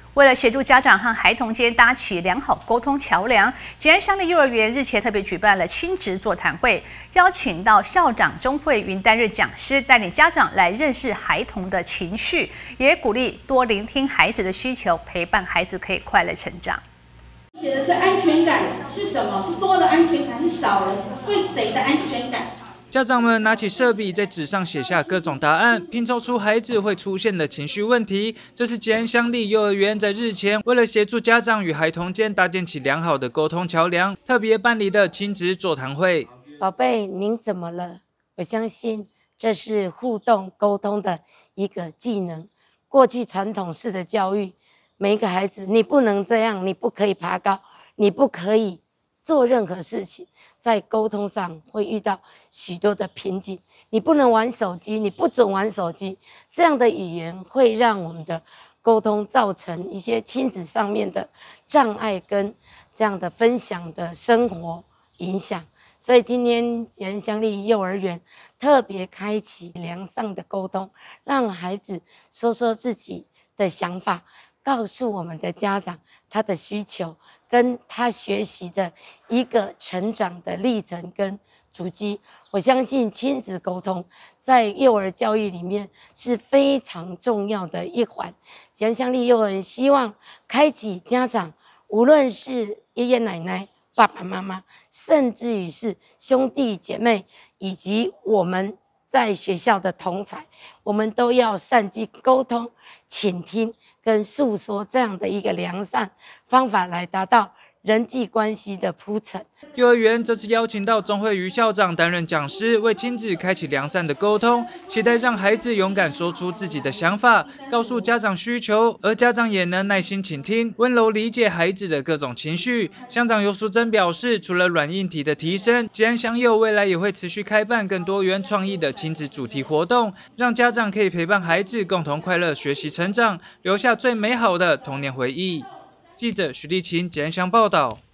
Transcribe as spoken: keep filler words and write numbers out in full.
为了协助家长和孩童间搭起良好沟通桥梁，吉安乡立幼儿园日前特别举办了亲职座谈会，邀请到校长钟慧云担任讲师，带领家长来认识孩童的情绪，也鼓励多聆听孩子的需求，陪伴孩子可以快乐成长。 写的是安全感是什么？是多了安全感，是少了？对谁的安全感？ 家长们拿起色笔，在纸上写下各种答案，拼凑出孩子会出现的情绪问题。这是吉安乡立幼儿园在日前为了协助家长与孩童间搭建起良好的沟通桥梁，特别办理的亲子座谈会。 宝贝，您怎么了？我相信这是互动沟通的一个技能。过去传统式的教育，每一个孩子，你不能这样，你不可以爬高，你不可以做任何事情。在沟通上会遇到许多的瓶颈，你不能玩手机，你不准玩手机，这样的语言会让我们的沟通造成一些亲子上面的障碍跟这样的分享的生活影响。所以今天吉安乡立幼儿园特别开启良善的沟通，让孩子说说自己的想法，告诉我们的家长他的需求跟他学习的一个成长的历程跟足迹。我相信亲子沟通在幼儿教育里面是非常重要的一环。吉安乡立幼儿园希望开启家长，无论是爷爷奶奶、爸爸妈妈，甚至于是兄弟姐妹，以及我们在学校的同侪，我们都要善尽沟通、倾听跟诉说这样的一个良善方法，来达到人际关系的铺陈。 幼儿园这次邀请到钟慧瑜校长担任讲师，为亲子开启良善的沟通，期待让孩子勇敢说出自己的想法，告诉家长需求，而家长也能耐心倾听，温柔理解孩子的各种情绪。乡长尤淑珍表示，除了软硬体的提升，吉安乡幼未来也会持续开办更多元创意的亲子主题活动，让家长可以陪伴孩子共同快乐学习成长，留下最美好的童年回忆。记者徐立琴吉安乡报道。